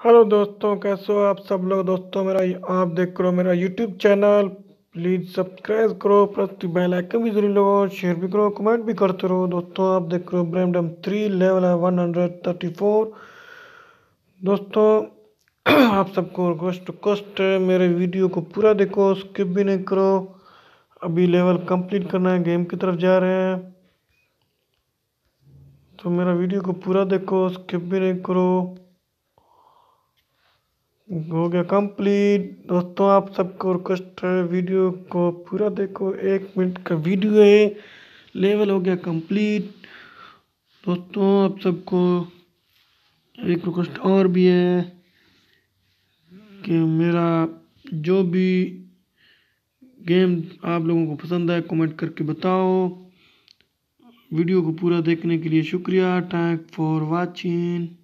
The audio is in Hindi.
हेलो दोस्तों, कैसे हो आप सब लोग। दोस्तों मेरा आप देख करो मेरा यूट्यूब चैनल। प्लीज़ सब्सक्राइब करो, प्लस बेल आइकन भी जरूर लगाओ, शेयर भी करो, कमेंट भी करते रहो। दोस्तों आप देख करो ब्रैमडम 3 लेवल है 134। दोस्तों आप सबको रिक्वेस्ट रिक्वेस्ट है, मेरे वीडियो को पूरा देखो, स्किप भी नहीं करो। अभी लेवल कंप्लीट करना है, गेम की तरफ जा रहे हैं, तो मेरा वीडियो को पूरा देखो, स्किप भी नहीं करो। हो गया कंप्लीट। दोस्तों आप सबको रिक्वेस्ट है, वीडियो को पूरा देखो, 1 मिनट का वीडियो है। लेवल हो गया कंप्लीट। दोस्तों आप सबको एक रिक्वेस्ट और भी है कि मेरा जो भी गेम आप लोगों को पसंद है कमेंट करके बताओ। वीडियो को पूरा देखने के लिए शुक्रिया। Thank for watching.